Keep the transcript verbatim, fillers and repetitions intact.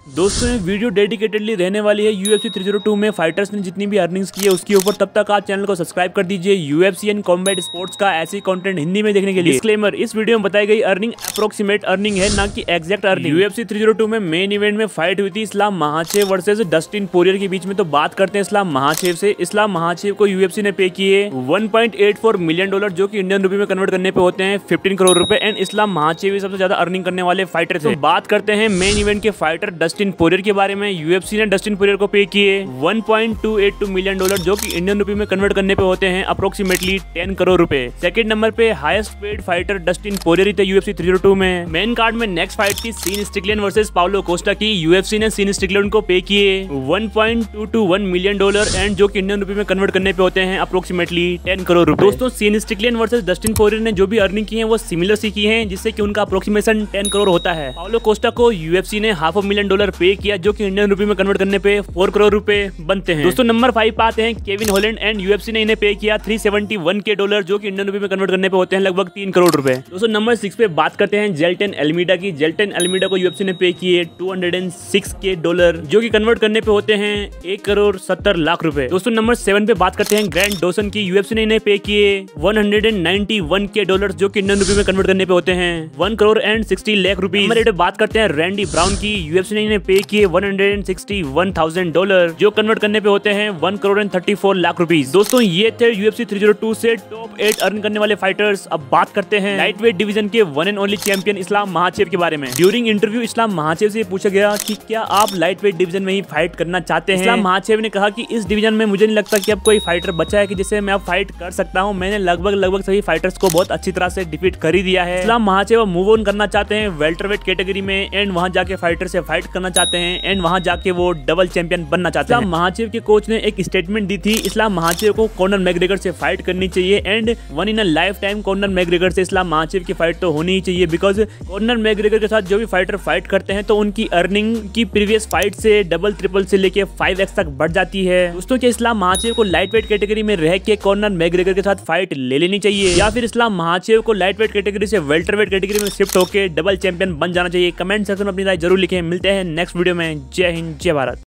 दोस्तों ये video dedicatedly रहने वाली है यूएफसी थ्री ज़ीरो टू में फाइटर्स ने जितनी भी अर्निंग्स की है उसके ऊपर। तब तक आप चैनल को सब्सक्राइब कर दीजिए यूएफसी एंड कॉम्बैट स्पोर्ट्स का ऐसे कंटेंट हिंदी में देखने के लिए। डिस्क्लेमर, इस वीडियो में बताई गई अर्निंग अप्रोक्सीमेट अर्निंग है, ना कि exact earning. UFC three zero two में मेन इवेंट में फाइट हुई थी Islam Makhachev versus Dustin Poirier के बीच में। तो बात करते हैं इस्लाम महाचेव से। इस्लाम महाचेव को यूएफसी ने पे किए one point eight four million dollar, जो कि इंडियन रुपए में कन्वर्ट करने पे होते हैं फिफ्टीन करोड़ रुपए। एंड इस्लाम महाचेव सबसे ज्यादा अर्निंग करने वाले फाइटर थे। तो बात करते हैं मेन इवेंट के फाइटर डस्टिन पोरियर के बारे में। यूएफसी ने डस्टिन पोरियर को पे किए one point two eight two million dollar, जो कि इंडियन रुपए में कन्वर्ट करने पे होते हैं अप्रोक्सीमेटली टेन करोड़ रुपए। सेकंड नंबर पे highest paid fighter Dustin Poirier थे यूएफसी थ्री ज़ीरो टू में। मेन कार्ड में नेक्स्ट फाइट थी Sean Strickland versus Paulo Costa की। यूएफसी ने सीन स्ट्रिकलैंड को पे किए one point two two one million dollar, and जो कि इंडियन रुपए में कन्वर्ट करने पे होते हैं अप्रोक्सीमेटली टेन करोड़ रुपए। दोस्तों Sean Strickland versus Dustin Poirier ने जो भी अर्निंग की है वो सिमिलर सी की है, जिससे कि उनका अप्रोक्सीमेशन टेन करोड़ होता है। पाउलो कोस्टा को यूएफसी ने हाफ मिलियन डॉलर पे किया, जो कि इंडियन रुपए में कन्वर्ट करने पे फोर करोड़ रुपए बनते हैं। दोस्तों नंबर फाइव पे आते हैं केविन हॉलैंड, एंड यूएफसी ने इन्हें पे किया three seventy one K dollar, जो कि इंडियन रुपए में कन्वर्ट करने पे होते हैं लगभग तीन करोड़ रुपए। दोस्तों नंबर सिक्स पे बात करते हैं जेल्टन एल्मीडा की। जेल्टन एल्मीडा को यूएफसी ने पे किए two hundred and six K dollar, जो कि कन्वर्ट करने पे होते हैं एक करोड़ सत्तर लाख रुपए। दोस्तों नंबर सेवन पे बात करते हैं ग्रैंड डॉसन की। यूएफसी ने इन्हें पे किए one hundred and ninety one K dollar, जो कि इंडियन रुपए में कन्वर्ट करने पे होते हैं one crore and sixty lakh rupees. Number eight पे बात करते हैं रैंडी ब्राउन की। यूएफसी ने इन्हें पे किए one hundred and sixty one thousand dollar, जो कन्वर्ट करने पे होते हैं one crore and thirty four lakh rupees. दोस्तों ये थे यूएफसी थ्री ज़ीरो टू से टॉप एट अर्न करने वाले फाइटर्स। अब बात करते हैं लाइट वेट डिवीजन के one and only champion Islam Makhachev के बारे में। ड्यूरिंग इंटरव्यू इस्लाम महाचेव से पूछा गया कि क्या आप लाइट वेट डिवीजन में ही फाइट करना चाहते हैं। इस्लाम महाचेव ने कहा कि इस डिवीजन में मुझे नहीं लगता कि अब कोई फाइटर बचा है कि जिससे मैं अब फाइट कर सकता हूं। मैंने लगभग लगभग सभी फाइटर्स को बहुत अच्छी तरह से डिफीट कर ही दिया है। इस्लाम महाचेव मूव ऑन करना चाहते हैं वेल्टरवेट कैटेगरी में, एंड वहां जाके फाइटर से फाइट करना चाहते हैं, एंड वहां जाके वो डबल चैंपियन बनना चाहते हैं। इस्लाम महाचेव के कोच ने एक स्टेटमेंट दी थी, इस्लाम महाचेव को कॉनर मैकग्रेगर से फाइट करनी चाहिए, and one in a lifetime Conor McGregor से इस्लाम महाचेव की फाइट तो होनी ही चाहिए। बिकॉज कॉनर मैकग्रेगर के साथ जो भी फाइटर फाइट करते हैं तो उनकी अर्निंग की प्रीवियस फाइट से डबल ट्रिपल से लेके फाइव एक्स तक बढ़ जाती है। दोस्तों क्या इस्लाम महाचेव को लाइट वेट कैटेगरी में रह के कॉनर मैकग्रेगर के साथ फाइट ले लेनी चाहिए, या फिर इस्लाम महाचेव को लाइट वेट कैटेगरी से वेल्टरवेट कैटेगरी में शिफ्ट होकर डबल चैंपियन बन जाना चाहिए? कमेंट सेक्शन में अपनी राय जरूर लिखें। मिलते हैं नेक्स्ट वीडियो में। जय हिंद, जय भारत।